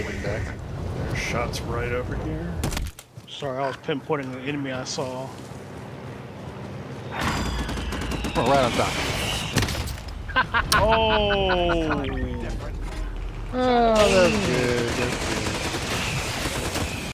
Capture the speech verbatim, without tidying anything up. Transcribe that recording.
nading back. There's shots right over here. Sorry, I was pinpointing the enemy I saw. Oh, right on top. Oh! Oh, that's good. That's good.